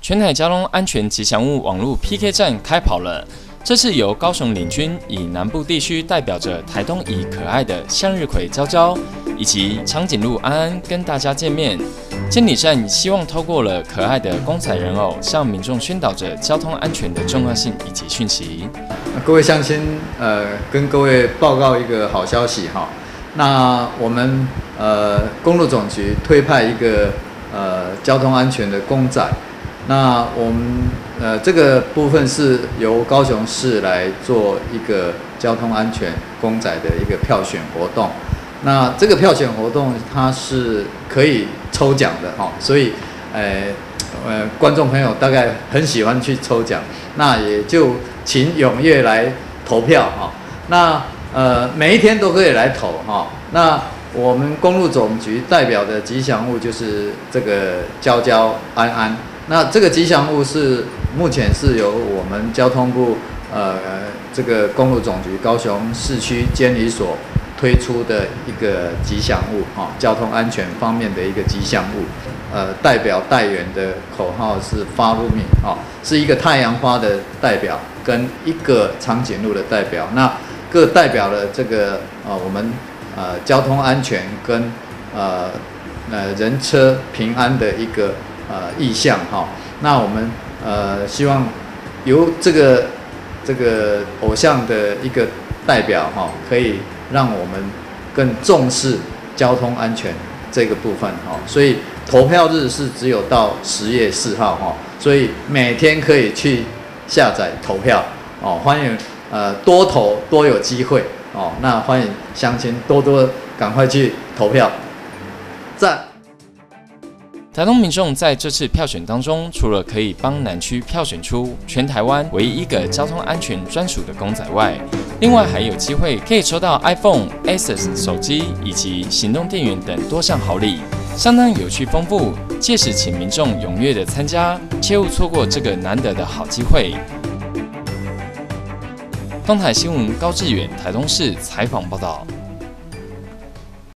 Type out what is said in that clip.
全台交通安全吉祥物网络 PK 战开跑了。这次由高雄领军以南部地区代表着台东以可爱的向日葵娇娇，以及长颈鹿安安跟大家见面。监理站希望透过了可爱的公仔人偶，向民众宣导着交通安全的重要性以及讯息。 各位乡亲，跟各位报告一个好消息哈。那我们公路总局推派一个交通安全的公仔。那我们这个部分是由高雄市来做一个交通安全公仔的一个票选活动。那这个票选活动它是可以抽奖的哈，所以观众朋友大概很喜欢去抽奖，那也就请踊跃来投票哈。那每一天都可以来投哈。那我们公路总局代表的吉祥物就是这个娇娇安安。那这个吉祥物是目前是由我们交通部这个公路总局高雄市区监理所推出的一个吉祥物交通安全方面的一个吉祥物。代表代言的口号是 Follow Me 是一个太阳花的代表跟一个长颈鹿的代表。那各代表了这个我们交通安全跟人车平安的一个意向哈。那我们希望由这个偶像的一个代表哈，可以让我们更重视交通安全这个部分哈。所以投票日是只有到10月4号哈，所以每天可以去下载投票哦。欢迎多投多有机会哦。那欢迎乡亲多多赶快去投票，赞。 台东民众在这次票选当中，除了可以帮南区票选出全台湾唯一一个交通安全专属的公仔外，另外还有机会可以抽到 iPhone、Asus 手机以及行动电源等多项好礼，相当有趣丰富。届时请民众踊跃的参加，切勿错过这个难得的好机会。东台新闻高志远台东市采访报道。